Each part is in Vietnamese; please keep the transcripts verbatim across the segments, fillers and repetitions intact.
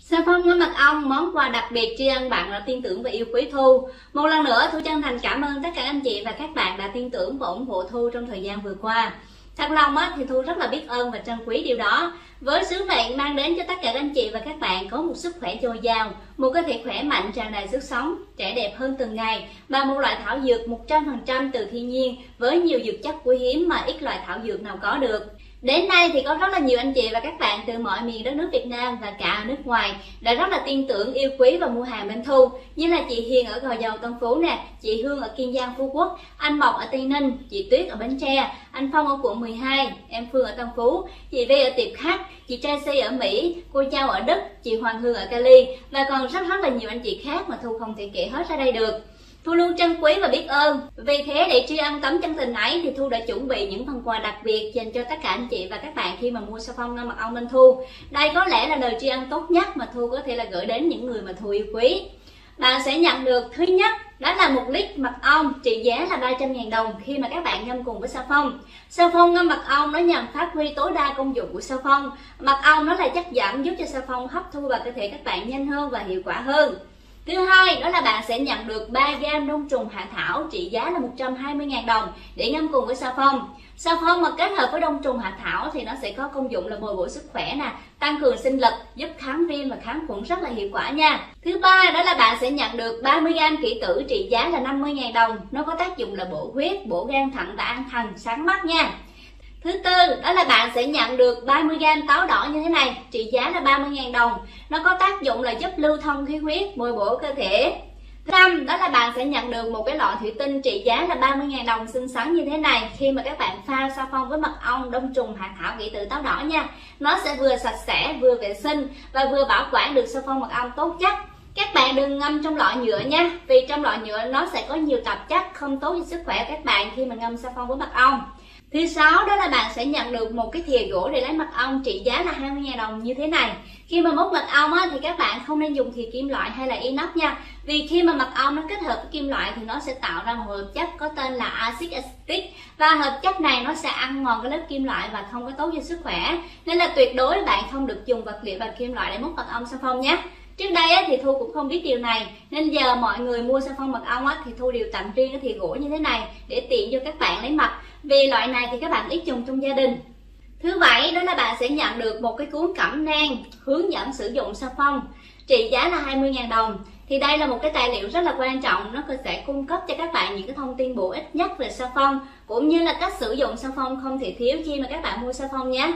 Xà phòng ngâm mật ong, món quà đặc biệt tri ân bạn đã tin tưởng và yêu quý Thu. Một lần nữa, Thu chân thành cảm ơn tất cả anh chị và các bạn đã tin tưởng và ủng hộ Thu trong thời gian vừa qua. Thật lòng á, thì Thu rất là biết ơn và trân quý điều đó. Với sứ mệnh mang đến cho tất cả anh chị và các bạn có một sức khỏe dồi dào, một cơ thể khỏe mạnh tràn đầy sức sống, trẻ đẹp hơn từng ngày, và một loại thảo dược một trăm phần trăm từ thiên nhiên với nhiều dược chất quý hiếm mà ít loại thảo dược nào có được. Đến nay thì có rất là nhiều anh chị và các bạn từ mọi miền đất nước Việt Nam và cả ở nước ngoài đã rất là tin tưởng, yêu quý và mua hàng bên Thu, như là chị Hiền ở Gò Dầu Tân Phú nè, chị Hương ở Kiên Giang Phú Quốc, anh Mộc ở Tây Ninh, chị Tuyết ở Bến Tre, anh Phong ở quận mười hai, em Phương ở Tân Phú, chị Vi ở Tiệp Khắc, chị Tracy ở Mỹ, cô Châu ở Đức, chị Hoàng Hương ở Cali và còn rất rất là nhiều anh chị khác mà Thu không thể kể hết ra đây được. Thu luôn trân quý và biết ơn. Vì thế để tri ân tấm chân tình ấy thì Thu đã chuẩn bị những phần quà đặc biệt dành cho tất cả anh chị và các bạn khi mà mua xà phòng ngâm mật ong bên Thu. Đây có lẽ là lời tri ân tốt nhất mà Thu có thể là gửi đến những người mà Thu yêu quý. Bạn sẽ nhận được thứ nhất đó là một lít mật ong trị giá là ba trăm ngàn đồng khi mà các bạn ngâm cùng với xà phòng. Xà phòng ngâm mật ong nó nhằm phát huy tối đa công dụng của xà phòng. Mật ong nó là chất dẫn giúp cho xà phòng hấp thu vào cơ thể các bạn nhanh hơn và hiệu quả hơn. Thứ hai đó là bạn sẽ nhận được ba gam đông trùng hạ thảo trị giá là một trăm hai mươi ngàn đồng để ngâm cùng với xà phòng. Xà phòng mà kết hợp với đông trùng hạ thảo thì nó sẽ có công dụng là bồi bổ sức khỏe nè, tăng cường sinh lực, giúp kháng viêm và kháng khuẩn rất là hiệu quả nha. Thứ ba đó là bạn sẽ nhận được ba mươi gam kỷ tử trị giá là năm mươi ngàn đồng. Nó có tác dụng là bổ huyết, bổ gan thận và an thần, sáng mắt nha. Thứ tư đó là bạn sẽ nhận được ba mươi gam táo đỏ như thế này, trị giá là ba mươi ngàn đồng. Nó có tác dụng là giúp lưu thông khí huyết, bồi bổ cơ thể. Thứ năm đó là bạn sẽ nhận được một cái lọ thủy tinh trị giá là ba mươi ngàn đồng xinh xắn như thế này khi mà các bạn pha xà phòng với mật ong, đông trùng hạ thảo, kỷ tử, táo đỏ nha. Nó sẽ vừa sạch sẽ, vừa vệ sinh và vừa bảo quản được xà phòng mật ong tốt chất. Các bạn đừng ngâm trong lọ nhựa nha, vì trong lọ nhựa nó sẽ có nhiều tạp chất không tốt cho sức khỏe các bạn khi mà ngâm xà phòng với mật ong. Thứ sáu đó là bạn sẽ nhận được một cái thìa gỗ để lấy mật ong trị giá là hai mươi ngàn đồng như thế này. Khi mà múc mật ong á, thì các bạn không nên dùng thìa kim loại hay là inox nha. Vì khi mà mật ong nó kết hợp với kim loại thì nó sẽ tạo ra một hợp chất có tên là axit acetic, và hợp chất này nó sẽ ăn mòn cái lớp kim loại và không có tốt cho sức khỏe. Nên là tuyệt đối bạn không được dùng vật liệu bằng kim loại để múc mật ong xà phòng nhé. Trước đây á, thì Thu cũng không biết điều này, nên giờ mọi người mua xà phòng mật ong á, thì Thu đều tặng riêng cái thìa gỗ như thế này để tiện cho các bạn lấy mật. Vì loại này thì các bạn ít dùng trong gia đình. Thứ bảy đó là bạn sẽ nhận được một cái cuốn cẩm nang hướng dẫn sử dụng xà phòng trị giá là hai mươi ngàn đồng. Thì đây là một cái tài liệu rất là quan trọng, nó sẽ cung cấp cho các bạn những cái thông tin bổ ích nhất về xà phòng cũng như là cách sử dụng xà phòng không thể thiếu khi mà các bạn mua xà phòng nhé.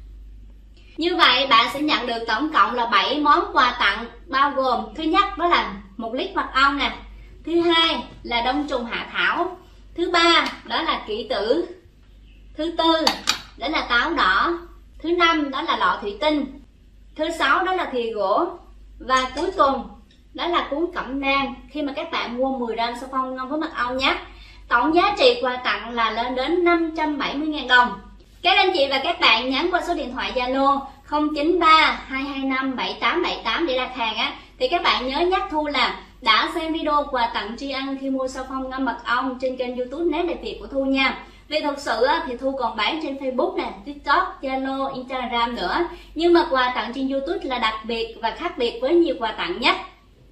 Như vậy bạn sẽ nhận được tổng cộng là bảy món quà tặng, bao gồm thứ nhất đó là một lít mật ong nè, thứ hai là đông trùng hạ thảo, thứ ba đó là kỷ tử, thứ tư đó là táo đỏ, thứ năm đó là lọ thủy tinh, thứ sáu đó là thìa gỗ, và cuối cùng đó là cuốn cẩm nang khi mà các bạn mua mười gam xà phòng ngâm với mật ong nhé. Tổng giá trị quà tặng là lên đến năm trăm bảy mươi ngàn đồng. Các anh chị và các bạn nhắn qua số điện thoại Zalo không chín ba hai hai năm bảy tám bảy tám để đặt hàng á, thì các bạn nhớ nhắc Thu là đã xem video quà tặng tri ân khi mua xà phòng ngâm mật ong trên kênh YouTube Nét Đẹp Việt của Thu nha. Vì thật sự á, thì Thu còn bán trên Facebook nè, TikTok, Zalo, Instagram nữa. Nhưng mà quà tặng trên YouTube là đặc biệt và khác biệt với nhiều quà tặng nhất.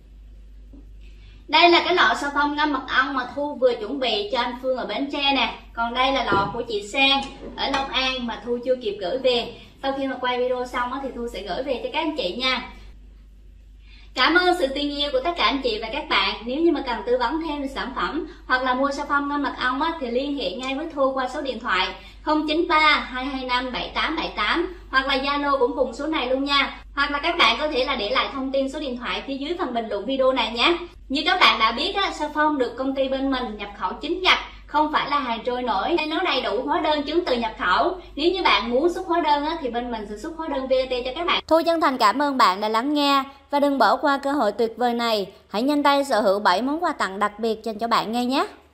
Đây là cái lọ xà phòng ngâm mật ong mà Thu vừa chuẩn bị cho anh Phương ở Bến Tre nè. Còn đây là lọ của chị Sang ở Long An mà Thu chưa kịp gửi về. Sau khi mà quay video xong thì Thu sẽ gửi về cho các anh chị nha. Cảm ơn sự tin yêu của tất cả anh chị và các bạn. Nếu như mà cần tư vấn thêm về sản phẩm hoặc là mua xà phòng ngâm mật ong á, thì liên hệ ngay với Thu qua số điện thoại không chín ba hai hai năm bảy tám bảy tám hoặc là Zalo cũng cùng số này luôn nha. Hoặc là các bạn có thể là để lại thông tin số điện thoại phía dưới phần bình luận video này nhé. Như các bạn đã biết á, xà phòng được công ty bên mình nhập khẩu chính ngạch, không phải là hàng trôi nổi, nên nó đầy đủ hóa đơn chứng từ nhập khẩu. Nếu như bạn muốn xuất hóa đơn á, thì bên mình sẽ xuất hóa đơn vê a tê cho các bạn. Thu chân thành cảm ơn bạn đã lắng nghe và đừng bỏ qua cơ hội tuyệt vời này. Hãy nhanh tay sở hữu bảy món quà tặng đặc biệt dành cho bạn ngay nhé.